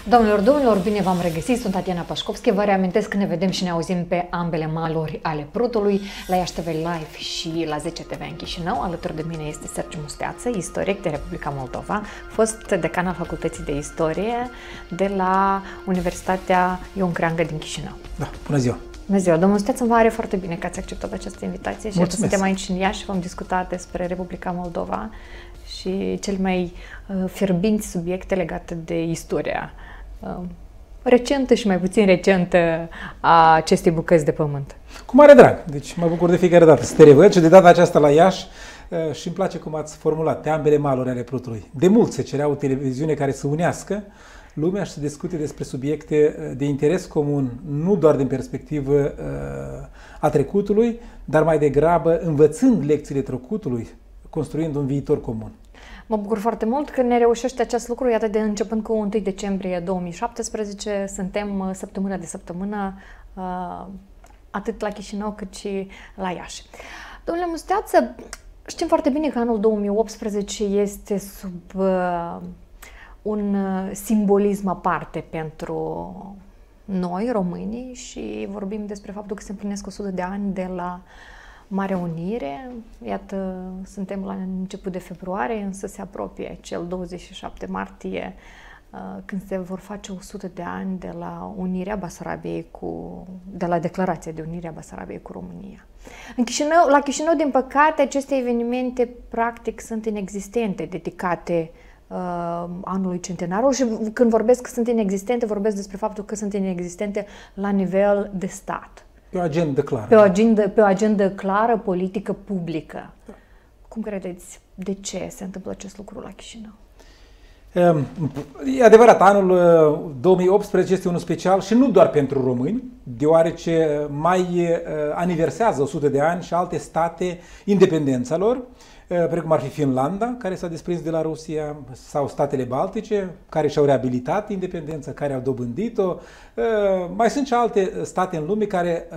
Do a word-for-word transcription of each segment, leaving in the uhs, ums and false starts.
Domnilor, domnilor, bine v-am regăsit, sunt Tatiana Pașcovski. Vă reamintesc că ne vedem și ne auzim pe ambele maluri ale Prutului, la Iași T V Live și la zece T V în Chișinău. Alături de mine este Sergiu Musteață, istoric de Republica Moldova, fost decan al Facultății de Istorie de la Universitatea Ion Creangă din Chișinău. Da, bună ziua! Bună ziua! Domnul Musteață, îmi pare foarte bine că ați acceptat această invitație și Mulțumesc. suntem aici în Iași și vom discuta despre Republica Moldova și cel mai uh, fierbinți subiecte legate de istoria uh, recentă și mai puțin recentă a acestei bucăți de pământ. Cu mare drag! Deci mă bucur de fiecare dată să te revăd și de data aceasta la Iași uh, și îmi place cum ați formulat, pe ambele maluri ale Prutului. De mult se cerea o televiziune care să unească lumea și să discute despre subiecte de interes comun, nu doar din perspectivă uh, a trecutului, dar mai degrabă învățând lecțiile trecutului, construind un viitor comun. Mă bucur foarte mult că ne reușește acest lucru, iată, de începând cu întâi decembrie două mii șaptesprezece, suntem săptămână de săptămână atât la Chișinău cât și la Iași. Domnule Musteață, știm foarte bine că anul două mii optsprezece este sub un simbolism aparte pentru noi, românii, și vorbim despre faptul că se împlinesc o sută de ani de la Marea Unire. Iată, suntem la început de februarie, însă se apropie cel douăzeci și șapte martie, când se vor face o sută de ani de la unirea Basarabiei cu, de la declarația de unire a Basarabiei cu România. În Chișinău, la Chișinău, din păcate, aceste evenimente practic sunt inexistente, dedicate uh, anului centenarului, și când vorbesc că sunt inexistente, vorbesc despre faptul că sunt inexistente la nivel de stat. Pe o agendă clară. Pe o agendă, pe o agendă clară, politică, publică. Da. Cum credeți, de ce se întâmplă acest lucru la Chișinău? E adevărat, anul două mii optsprezece este unul special și nu doar pentru români, deoarece mai aniversează o sută de ani și alte state independența lor, precum ar fi Finlanda, care s-a desprins de la Rusia, sau statele Baltice, care și-au reabilitat independența, care au dobândit-o. Mai sunt și alte state în lume care,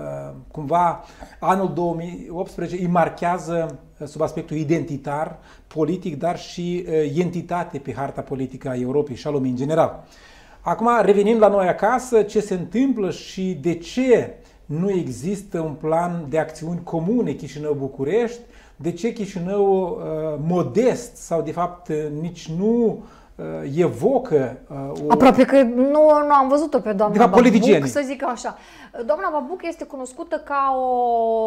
cumva, anul două mii optsprezece îi marchează sub aspectul identitar, politic, dar și entitate pe harta politică a Europei și a lumii în general. Acum, revenind la noi acasă, ce se întâmplă și de ce nu există un plan de acțiuni comune Chișinău-București, de ce Chișinău uh, modest sau de fapt nici nu uh, evocă uh, o... Aproape că nu, nu am văzut-o pe doamna fapt, Babuc, să zic așa. Doamna Babuc este cunoscută ca o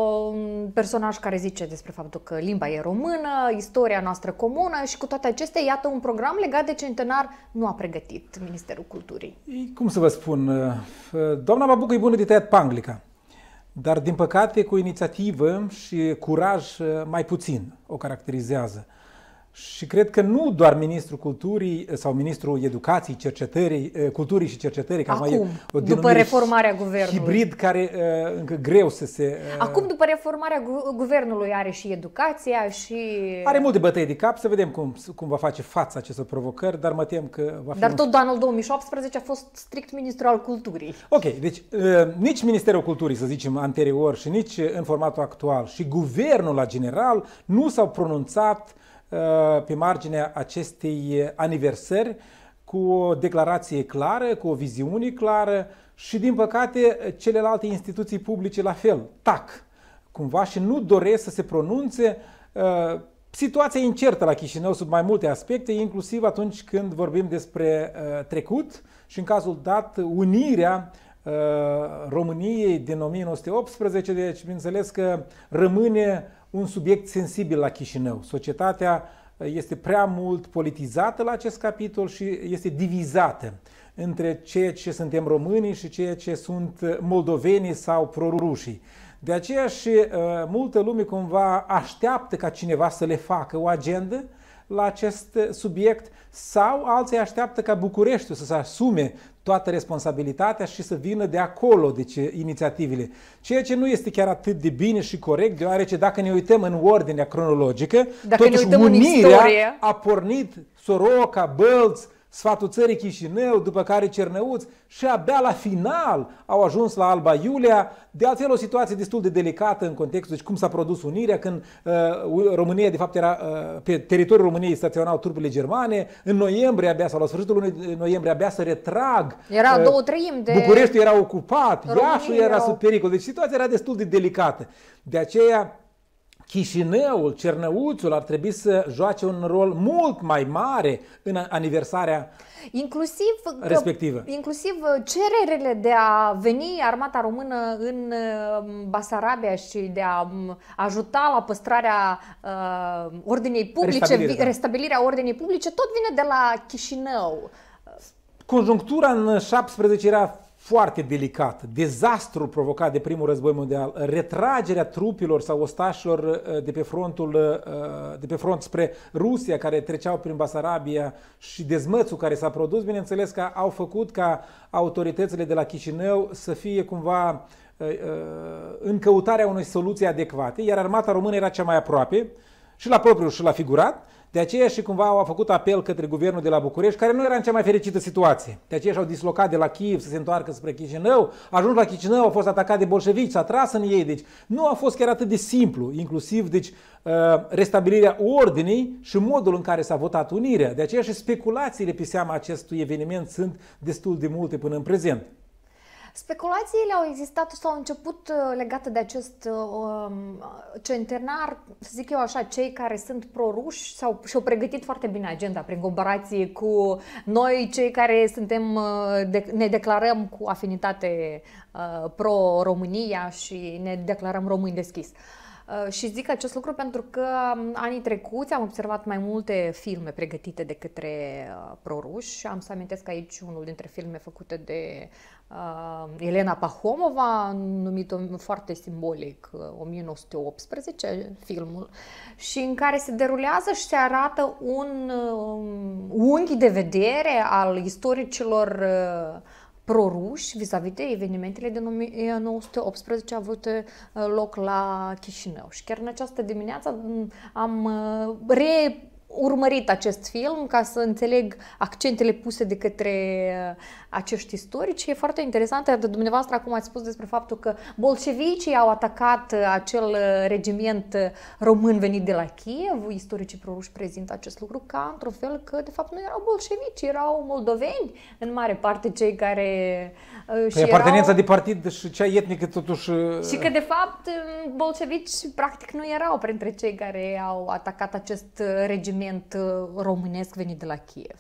personaj care zice despre faptul că limba e română, istoria noastră comună, și cu toate acestea, iată, un program legat de centenar nu a pregătit Ministerul Culturii. Cum să vă spun, uh, doamna Babuc e bună de tăiat panglica. Dar, din păcate, cu inițiativă și curaj mai puțin o caracterizează. Și cred că nu doar Ministrul Culturii sau Ministrul Educației, Cercetării, Culturii și Cercetării, care Acum, mai e o după reformarea guvernului. Hibrid care uh, încă greu să se... Uh, Acum, după reformarea gu guvernului, are și educația și... Are multe bătăi de cap, să vedem cum, cum va face față acestor provocări, dar mă tem că va fi... Dar un... tot anul două mii șaptesprezece a fost strict Ministrul al Culturii. Ok, deci uh, nici Ministerul Culturii, să zicem, anterior și nici în formatul actual și guvernul la general nu s-au pronunțat pe marginea acestei aniversări cu o declarație clară, cu o viziune clară și, din păcate, celelalte instituții publice la fel, tac, cumva, și nu doresc să se pronunțe. Situația e incertă la Chișinău sub mai multe aspecte, inclusiv atunci când vorbim despre trecut și, în cazul dat, unirea României din o mie nouă sute optsprezece, deci, bineînțeles că rămâne un subiect sensibil la Chișinău. Societatea este prea mult politizată la acest capitol și este divizată între ceea ce suntem românii și ceea ce sunt moldovenii sau prorușii. De aceea și uh, multă lume cumva așteaptă ca cineva să le facă o agendă la acest subiect, sau alții așteaptă ca Bucureștiul să se asume toată responsabilitatea și să vină de acolo, deci, inițiativele. Ceea ce nu este chiar atât de bine și corect, deoarece dacă ne uităm în ordinea cronologică, dacă totuși unirea a pornit Soroca, Bălți, Sfatul țării Chișinău, după care Cernăuți și abia la final au ajuns la Alba Iulia. De altfel o situație destul de delicată în contextul deci cum s-a produs unirea, când uh, România de fapt era, uh, pe teritoriul României staționau trupele germane, în noiembrie abia sau la sfârșitul lunii noiembrie abia să retrag. Era uh, două treimi de... Bucureștiul era ocupat, România Iașul era erau... sub pericol, deci situația era destul de delicată. De aceea Chișinăul, Cernăuțul ar trebui să joace un rol mult mai mare în aniversarea inclusiv respectivă. Că, inclusiv cererile de a veni armata română în Basarabia și de a ajuta la păstrarea uh, ordinii publice, Restabilire, restabilirea ordinii publice, tot vine de la Chișinău. Conjunctura în șaptesprezece era foarte delicat. Dezastrul provocat de primul război mondial, retragerea trupilor sau ostașilor de pe frontul de pe front spre Rusia, care treceau prin Basarabia, și dezmățul care s-a produs, bineînțeles că au făcut ca autoritățile de la Chișinău să fie cumva în căutarea unei soluții adecvate, iar armata română era cea mai aproape, și la propriu și la figurat. De aceea și cumva au făcut apel către guvernul de la București, care nu era în cea mai fericită situație. De aceea și-au dislocat de la Kiev să se întoarcă spre Chișinău, ajuns la Chișinău, au fost atacat de bolșevici, s-a tras în ei, deci nu a fost chiar atât de simplu, inclusiv deci, restabilirea ordinii și modul în care s-a votat unirea. De aceea și speculațiile pe seama acestui eveniment sunt destul de multe până în prezent. Speculațiile au existat sau au început legate de acest uh, centenar, să zic eu așa, cei care sunt pro-ruși sau și-au pregătit foarte bine agenda prin comparație cu noi, cei care suntem, de, ne declarăm cu afinitate uh, pro-România și ne declarăm români deschis. Uh, și zic acest lucru pentru că anii trecuți am observat mai multe filme pregătite de către uh, pro-ruși. Am să amintesc aici unul dintre filme făcute de uh, Elena Pahomova, numit foarte simbolic uh, o mie nouă sute optsprezece, filmul, și în care se derulează și se arată un uh, unghi de vedere al istoricilor uh, pro-ruși vis-a-vis de evenimentele din o mie nouă sute optsprezece avute loc la Chișinău. Și chiar în această dimineață am reurmărit acest film ca să înțeleg accentele puse de către acești istorici. E foarte interesant, de dumneavoastră acum ați spus despre faptul că bolșevicii au atacat acel regiment român venit de la Kiev. Istoricii pro-ruși prezintă acest lucru ca într-un fel că de fapt nu erau bolșevici, erau moldoveni în mare parte cei care Păi și apartenența erau... de partid și cea etnică totuși... Și că de fapt bolșevici practic nu erau printre cei care au atacat acest regiment românesc venit de la Kiev.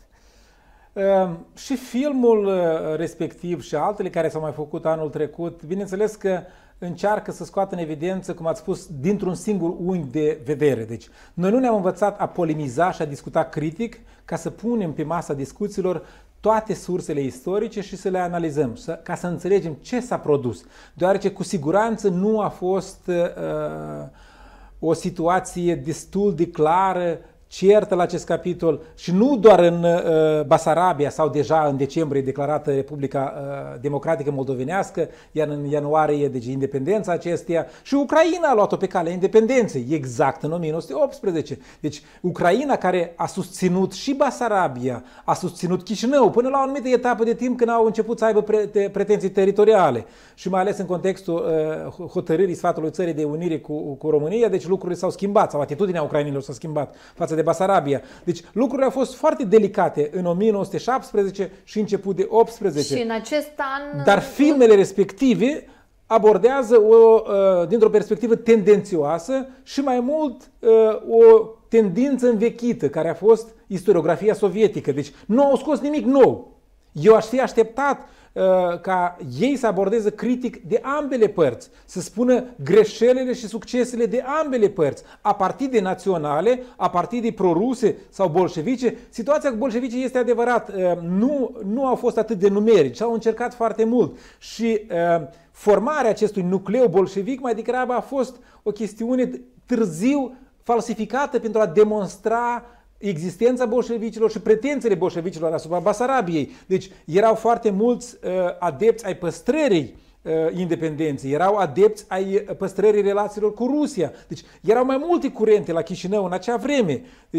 Uh, și filmul respectiv și altele care s-au mai făcut anul trecut, bineînțeles că încearcă să scoată în evidență, cum ați spus, dintr-un singur unghi de vedere. Deci, noi nu ne-am învățat a polemiza și a discuta critic ca să punem pe masa discuțiilor toate sursele istorice și să le analizăm, să, ca să înțelegem ce s-a produs. Deoarece cu siguranță nu a fost uh, o situație destul de clară, certă la acest capitol, și nu doar în uh, Basarabia sau deja în decembrie declarată Republica uh, Democratică Moldovenească, iar în ianuarie, deci independența acesteia, și Ucraina a luat-o pe calea independenței, exact în o mie nouă sute optsprezece. Deci Ucraina, care a susținut și Basarabia, a susținut Chișinău până la o anumită etapă de timp când au început să aibă pre pretenții teritoriale și mai ales în contextul uh, hotărârii sfatului țării de unire cu, cu România, deci lucrurile s-au schimbat sau atitudinea ucrainilor s-a schimbat față de Basarabia. Deci lucrurile au fost foarte delicate în o mie nouă sute șaptesprezece și început de optsprezece. Și în acest an... Dar filmele respective abordează o, dintr-o perspectivă tendențioasă și mai mult o tendință învechită, care a fost istoriografia sovietică. Deci nu au scos nimic nou. Eu aș fi așteptat ca ei să abordeze critic de ambele părți, să spună greșelile și succesele de ambele părți, a partide naționale, a partide proruse sau bolșevice. Situația cu bolșevicii este adevărat, nu, nu au fost atât de numerici, au încercat foarte mult și formarea acestui nucleu bolșevic mai degrabă a fost o chestiune târziu falsificată pentru a demonstra existența bolșevicilor și pretențiile bolșevicilor asupra Basarabiei. Deci erau foarte mulți uh, adepți ai păstrării uh, independenței, erau adepți ai păstrării relațiilor cu Rusia. Deci erau mai multe curente la Chișinău în acea vreme. Deci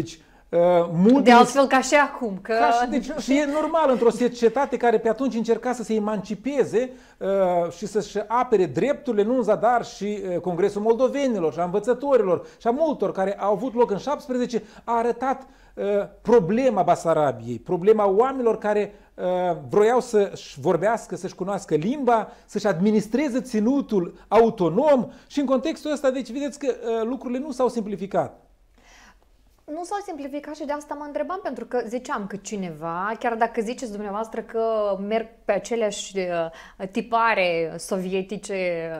multe... De altfel ca și acum. Că... Ca și, deci, și e normal într-o societate care pe atunci încerca să se emancipeze uh, și să-și apere drepturile, nu în zadar și uh, Congresul Moldovenilor și a învățătorilor și a multor care au avut loc în șaptesprezece, a arătat uh, problema Basarabiei, problema oamenilor care uh, vroiau să-și vorbească, să-și cunoască limba, să-și administreze ținutul autonom și în contextul ăsta, deci vedeți că uh, lucrurile nu s-au simplificat. Nu s-au simplificat și de asta mă întrebam, pentru că ziceam că cineva, chiar dacă ziceți dumneavoastră că merg pe aceleași tipare sovietice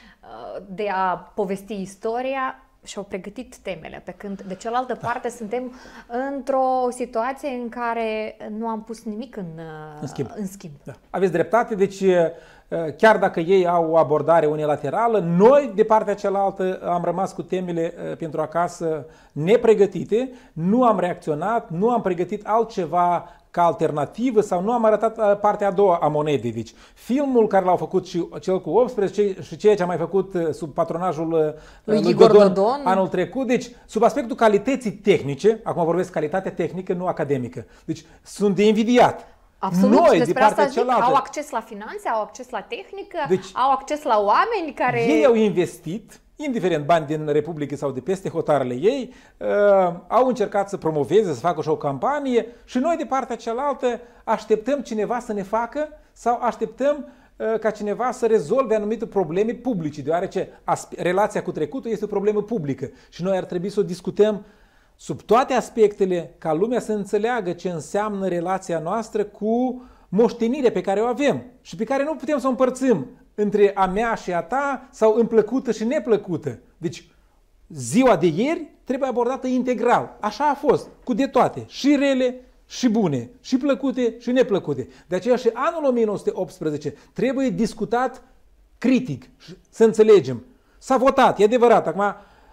de a povesti istoria, și-au pregătit temele, pe când de cealaltă parte suntem într-o situație în care nu am pus nimic în, în schimb. În schimb. Da. Aveți dreptate, deci chiar dacă ei au o abordare unilaterală, noi de partea cealaltă am rămas cu temele pentru acasă nepregătite, nu am reacționat, nu am pregătit altceva ca alternativă sau nu am arătat partea a doua a monedei. Deci filmul care l-au făcut și cel cu optsprezece și ceea ce a mai făcut sub patronajul lui, lui Dodon, Dodon anul trecut, deci sub aspectul calității tehnice, acum vorbesc calitatea tehnică, nu academică, deci sunt de invidiat. Absolut, noi, despre de partea asta zic, cealaltă, au acces la finanțe, au acces la tehnică, deci, au acces la oameni care... Ei au investit, indiferent bani din Republică sau de peste hotarele ei, uh, au încercat să promoveze, să facă și o campanie și noi de partea cealaltă așteptăm cineva să ne facă sau așteptăm uh, ca cineva să rezolve anumite probleme publice, deoarece relația cu trecutul este o problemă publică și noi ar trebui să o discutăm sub toate aspectele, ca lumea să înțeleagă ce înseamnă relația noastră cu moștenirea pe care o avem și pe care nu putem să o împărțim între a mea și a ta sau în plăcută și neplăcută. Deci ziua de ieri trebuie abordată integral. Așa a fost, cu de toate, și rele, și bune, și plăcute, și neplăcute. De aceea și anul o mie nouă sute optsprezece trebuie discutat critic, să înțelegem. S-a votat, e adevărat. Acum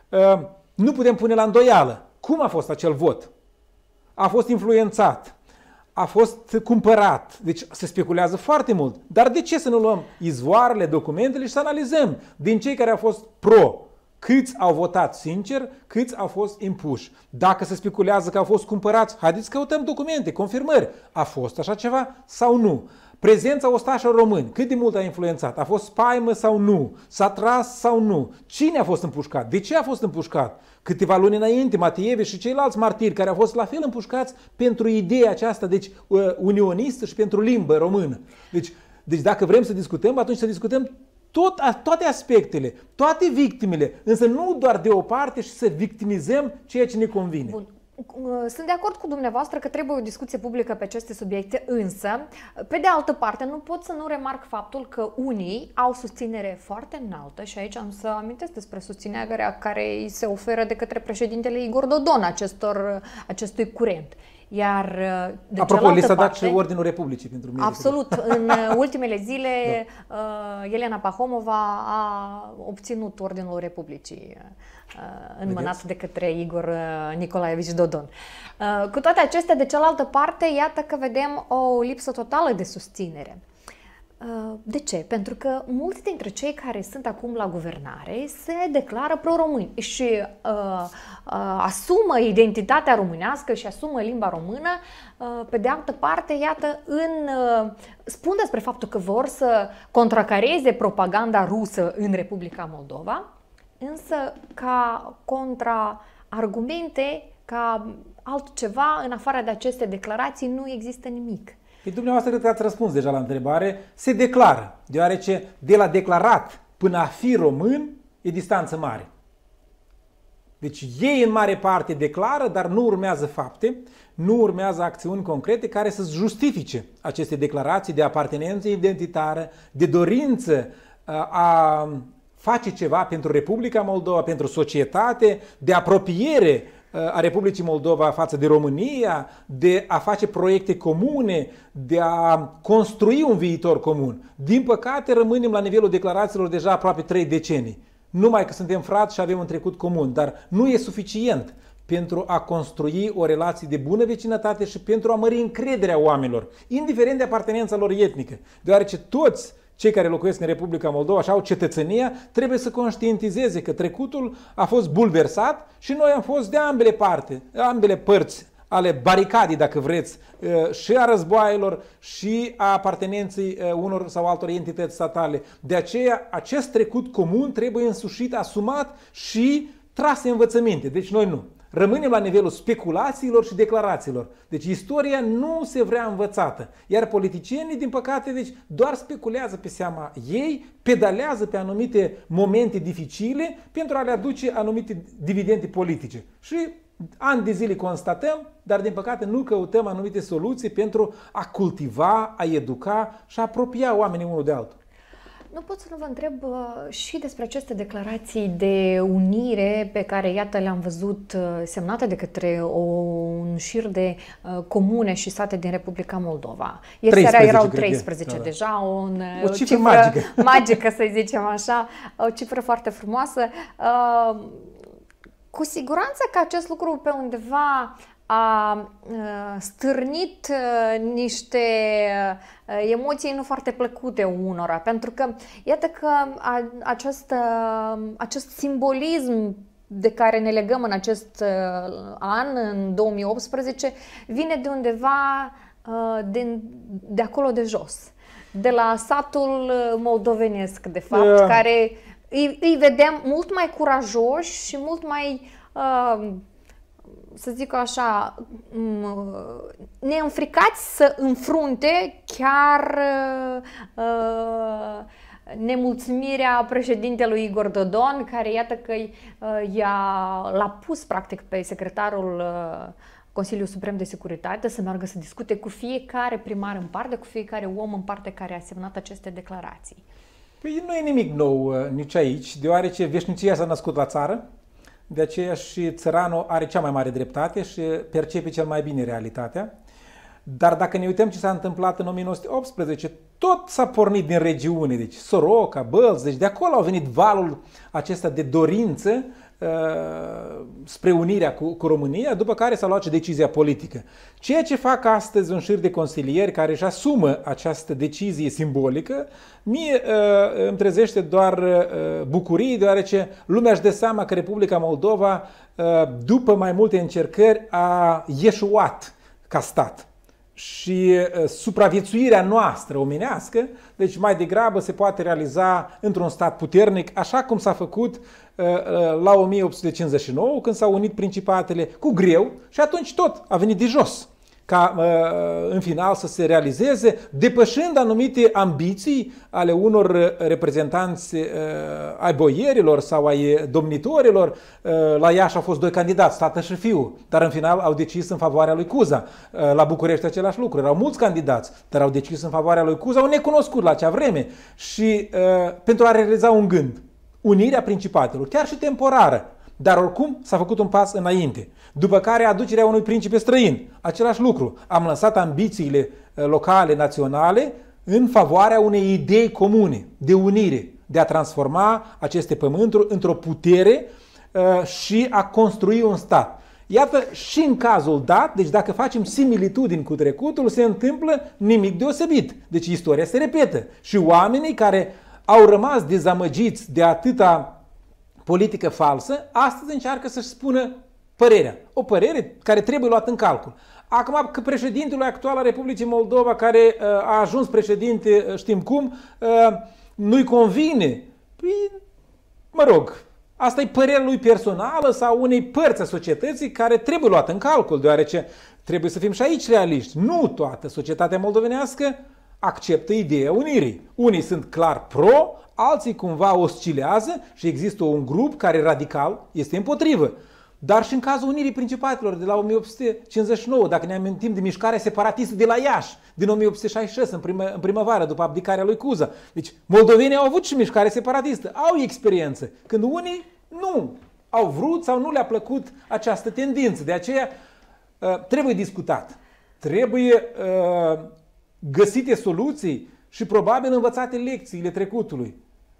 nu putem pune la îndoială cum a fost acel vot. A fost influențat, a fost cumpărat, deci se speculează foarte mult. Dar de ce să nu luăm izvoarele, documentele și să analizăm din cei care au fost pro, câți au votat sincer, câți au fost impuși. Dacă se speculează că au fost cumpărați, haideți căutăm documente, confirmări. A fost așa ceva sau nu? Prezența ostașilor români, cât de mult a influențat? A fost spaimă sau nu? S-a tras sau nu? Cine a fost împușcat? De ce a fost împușcat? Câteva luni înainte, Matievi și ceilalți martiri care au fost la fel împușcați pentru ideea aceasta, deci unionistă și pentru limbă română. Deci, deci dacă vrem să discutăm, atunci să discutăm tot, toate aspectele, toate victimele, însă nu doar de o parte și să victimizăm ceea ce ne convine. Bun. Sunt de acord cu dumneavoastră că trebuie o discuție publică pe aceste subiecte, însă, pe de altă parte, nu pot să nu remarc faptul că unii au susținere foarte înaltă și aici am să amintesc despre susținerea care îi se oferă de către președintele Igor Dodon acestor, acestui curent. Iar de apropo, li s-a dat parte, și Ordinul Republicii pentru mine. Absolut. În ultimele zile, da. Elena Pahomova a obținut Ordinul Republicii înmânat de către Igor Nicolaevici Dodon. Cu toate acestea, de cealaltă parte, iată că vedem o lipsă totală de susținere. De ce? Pentru că mulți dintre cei care sunt acum la guvernare se declară pro-români și uh, uh, asumă identitatea românească și asumă limba română. Uh, pe de altă parte, iată, în, uh, spun despre faptul că vor să contracareze propaganda rusă în Republica Moldova, însă ca contraargumente, ca altceva, în afară de aceste declarații, nu există nimic. Pe dumneavoastră cred că ați răspuns deja la întrebare. Se declară, deoarece de la declarat până a fi român e distanță mare. Deci ei în mare parte declară, dar nu urmează fapte, nu urmează acțiuni concrete care să justifice aceste declarații de apartenență identitară, de dorință a face ceva pentru Republica Moldova, pentru societate, de apropiere a Republicii Moldova față de România, de a face proiecte comune, de a construi un viitor comun. Din păcate, rămânem la nivelul declarațiilor deja aproape trei decenii. Numai că suntem frați și avem un trecut comun, dar nu e suficient pentru a construi o relație de bună vecinătate și pentru a mări încrederea oamenilor, indiferent de apartenența lor etnică. Deoarece toți cei care locuiesc în Republica Moldova și au cetățenia trebuie să conștientizeze că trecutul a fost bulversat și noi am fost de ambele parte, ambele părți ale baricadei, dacă vreți, și a războaielor și a apartenenței unor sau altor entități statale. De aceea, acest trecut comun trebuie însușit, asumat și trase învățăminte. Deci noi nu. Rămânem la nivelul speculațiilor și declarațiilor. Deci istoria nu se vrea învățată. Iar politicienii, din păcate, deci doar speculează pe seama ei, pedalează pe anumite momente dificile pentru a le aduce anumite dividende politice. Și ani de zile constatăm, dar din păcate nu căutăm anumite soluții pentru a cultiva, a educa și a apropia oamenii unul de altul. Nu pot să nu vă întreb și despre aceste declarații de unire pe care, iată, le-am văzut semnate de către o, un șir de uh, comune și sate din Republica Moldova. Ieri seara erau treisprezece deja, un, o, o cifră, cifră magică. magică, să zicem așa, o cifră foarte frumoasă. Uh, cu siguranță că acest lucru pe undeva a stârnit niște emoții nu foarte plăcute unora, pentru că iată că acest, acest simbolism de care ne legăm în acest an, în două mii optsprezece, vine de undeva de, de acolo de jos, de la satul moldovenesc, de fapt, yeah. care îi, îi vedem mult mai curajoși și mult mai uh, să zic așa, neînfricați să înfrunte chiar uh, nemulțumirea președintelui Igor Dodon, care iată că uh, l-a pus practic pe secretarul uh, Consiliul Suprem de Securitate să meargă să discute cu fiecare primar în parte, cu fiecare om în parte care a semnat aceste declarații. Păi nu e nimic nou uh, nici aici, deoarece veșnicia s-a născut la țară. De aceea și țăranul are cea mai mare dreptate și percepe cel mai bine realitatea. Dar dacă ne uităm ce s-a întâmplat în o mie nouă sute optsprezece, tot s-a pornit din regiune, deci Soroca, Bălți, deci de acolo au venit valul acesta de dorință uh, spre unirea cu, cu România, după care s-a luat și decizia politică. Ceea ce fac astăzi un șir de consilieri care își asumă această decizie simbolică, mie uh, îmi trezește doar uh, bucurii, deoarece lumea își dă seama că Republica Moldova, uh, după mai multe încercări, a ieșuat ca stat. Și uh, supraviețuirea noastră omenească, deci mai degrabă se poate realiza într-un stat puternic, așa cum s-a făcut uh, uh, la o mie opt sute cincizeci și nouă, când s-au unit principatele cu greu și atunci tot a venit de jos, ca uh, în final să se realizeze, depășind anumite ambiții ale unor reprezentanți uh, ai boierilor sau ai domnitorilor. Uh, la Iași au fost doi candidați, tată și fiu, dar în final au decis în favoarea lui Cuza. Uh, la București același lucru, erau mulți candidați, dar au decis în favoarea lui Cuza, un necunoscut la acea vreme. Și uh, pentru a realiza un gând, unirea principatelor, chiar și temporară, dar oricum s-a făcut un pas înainte. După care aducerea unui principe străin. Același lucru. Am lăsat ambițiile locale, naționale, în favoarea unei idei comune, de unire, de a transforma aceste pământuri într-o putere uh, și a construi un stat. Iată, și în cazul dat, deci dacă facem similitudini cu trecutul, se întâmplă nimic deosebit. Deci istoria se repetă. Și oamenii care au rămas dezamăgiți de atâta politică falsă, astăzi încearcă să-și spună părerea. O părere care trebuie luată în calcul. Acum că președintele actual al Republicii Moldova, care uh, a ajuns președinte, știm cum, uh, nu-i convine, păi, mă rog, asta e părerea lui personală sau unei părți a societății care trebuie luată în calcul, deoarece trebuie să fim și aici realiști. Nu toată societatea moldovenească acceptă ideea unirii. Unii sunt clar pro, alții cumva oscilează și există un grup care radical este împotrivă. Dar și în cazul unirii principatelor de la o mie opt sute cincizeci și nouă, dacă ne amintim de mișcarea separatistă de la Iași, din o mie opt sute șaizeci și șase, în, primă, în primăvară, după abdicarea lui Cuza. Deci moldovenii au avut și mișcare separatistă, au experiență, când unii nu au vrut sau nu le-a plăcut această tendință. De aceea trebuie discutat, trebuie găsite soluții și probabil învățate lecțiile trecutului.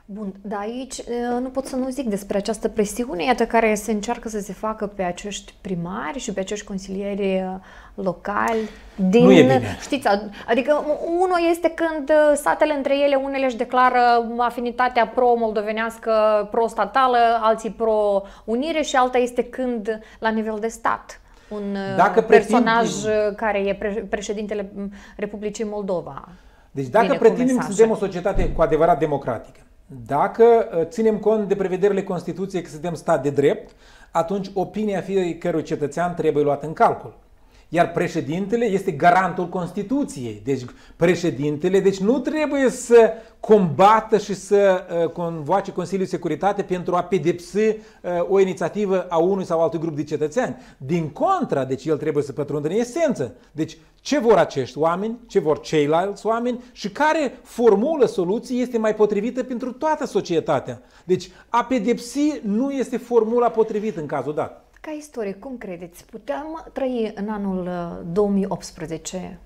Bun, dar aici nu pot să nu zic despre această presiune, iată, care se încearcă să se facă pe acești primari și pe acești consilieri locali din, nu e bine. Știți, adică unul este când statele între ele, unele își declară afinitatea pro-moldovenească, pro-statală, alții pro-unire și alta este când la nivel de stat un dacă personaj pretindem... care e pre președintele Republicii Moldova. Deci dacă pretindem că suntem o societate cu adevărat democratică, dacă ținem cont de prevederile Constituției că suntem stat de drept, atunci opinia fiecărui cetățean trebuie luată în calcul. Iar președintele este garantul Constituției. Deci președintele deci nu trebuie să combată și să uh, convoace Consiliul de Securitate pentru a pedepsi uh, o inițiativă a unui sau altui grup de cetățeni. Din contra, deci el trebuie să pătrundă în esență. Deci ce vor acești oameni, ce vor ceilalți oameni și care formulă soluții este mai potrivită pentru toată societatea. Deci a pedepsi nu este formula potrivită în cazul dat. Ca istorie, cum credeți? Puteam trăi în anul două mii optsprezece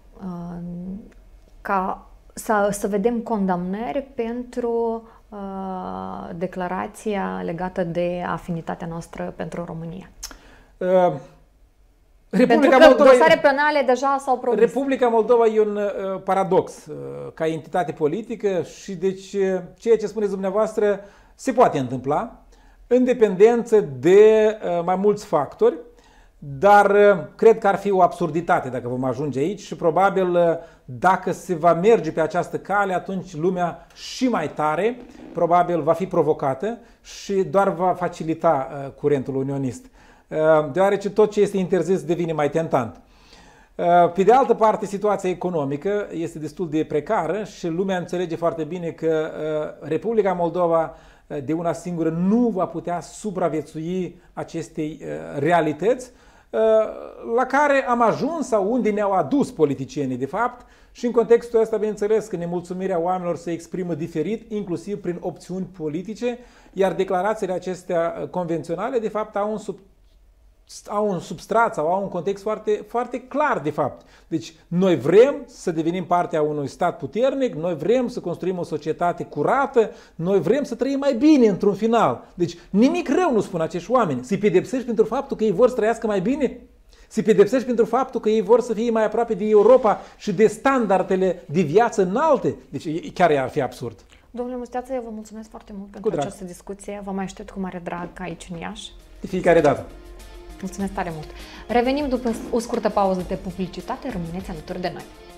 ca să, să vedem condamnări pentru uh, declarația legată de afinitatea noastră pentru România? Uh, Republica pentru că Moldova dosare penale deja s-au produs. Republica Moldova e un uh, paradox uh, ca entitate politică și deci uh, ceea ce spuneți dumneavoastră se poate întâmpla în dependență de uh, mai mulți factori, dar uh, cred că ar fi o absurditate dacă vom ajunge aici și probabil uh, dacă se va merge pe această cale, atunci lumea și mai tare probabil va fi provocată și doar va facilita uh, curentul unionist, uh, deoarece tot ce este interzis devine mai tentant. Uh, pe de altă parte, situația economică este destul de precară și lumea înțelege foarte bine că uh, Republica Moldova de una singură nu va putea supraviețui acestei uh, realități uh, la care am ajuns sau unde ne-au adus politicienii de fapt și în contextul ăsta bineînțeles că nemulțumirea oamenilor se exprimă diferit, inclusiv prin opțiuni politice, iar declarațiile acestea convenționale de fapt au un sub au un substrat sau au un context foarte, foarte clar de fapt. Deci noi vrem să devenim partea unui stat puternic, noi vrem să construim o societate curată, noi vrem să trăim mai bine într-un final. Deci nimic rău nu spun acești oameni. Să-i pedepsești pentru faptul că ei vor să trăiască mai bine? Să-i pedepsești pentru faptul că ei vor să fie mai aproape de Europa și de standardele de viață înalte? Deci chiar ar fi absurd. Domnule Musteață, eu vă mulțumesc foarte mult pentru această discuție. Vă mai aștept cu mare drag aici în Iași. De fiecare dată. Mulțumesc tare mult! Revenim după o scurtă pauză de publicitate, rămâneți alături de noi!